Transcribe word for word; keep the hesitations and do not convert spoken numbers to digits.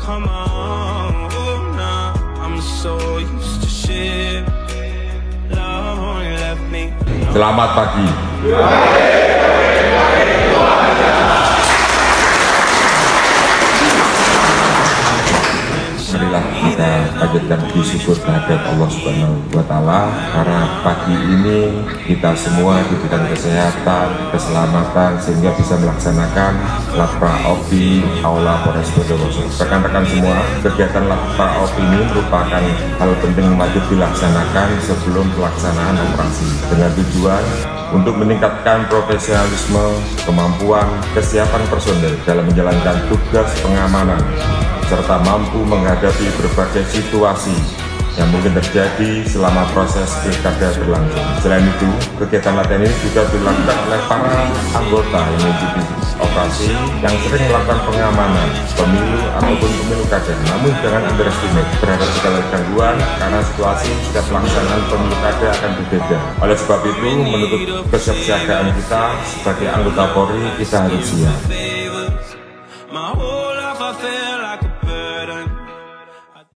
come on. Ooh, nah, I'm so used to shit. Love only left me. Selamat pagi. Marilah kita panjatkan puji syukur terhadap Allah Subhanahu wa Ta'ala, karena pagi ini kita semua diberikan kesehatan, keselamatan sehingga bisa melaksanakan Latra Opi Aula Polres Bondowoso. Rekan-rekan semua, kegiatan Latra Opi ini merupakan hal penting wajib dilaksanakan sebelum pelaksanaan operasi dengan tujuan untuk meningkatkan profesionalisme, kemampuan, kesiapan personel dalam menjalankan tugas pengamanan, serta mampu menghadapi berbagai situasi yang mungkin terjadi selama proses pilkada berlangsung. Selain itu, kegiatan latihan ini juga dilakukan oleh para anggota yang mengikuti operasi yang sering melakukan pengamanan pemilu ataupun pemilu kada. Namun jangan underestimate terhadap segala gangguan, karena situasi setiap pelaksanaan pemilu kada akan berbeda. Oleh sebab itu, menurut kesiapsiagaan kita sebagai anggota Polri, kita harus siap.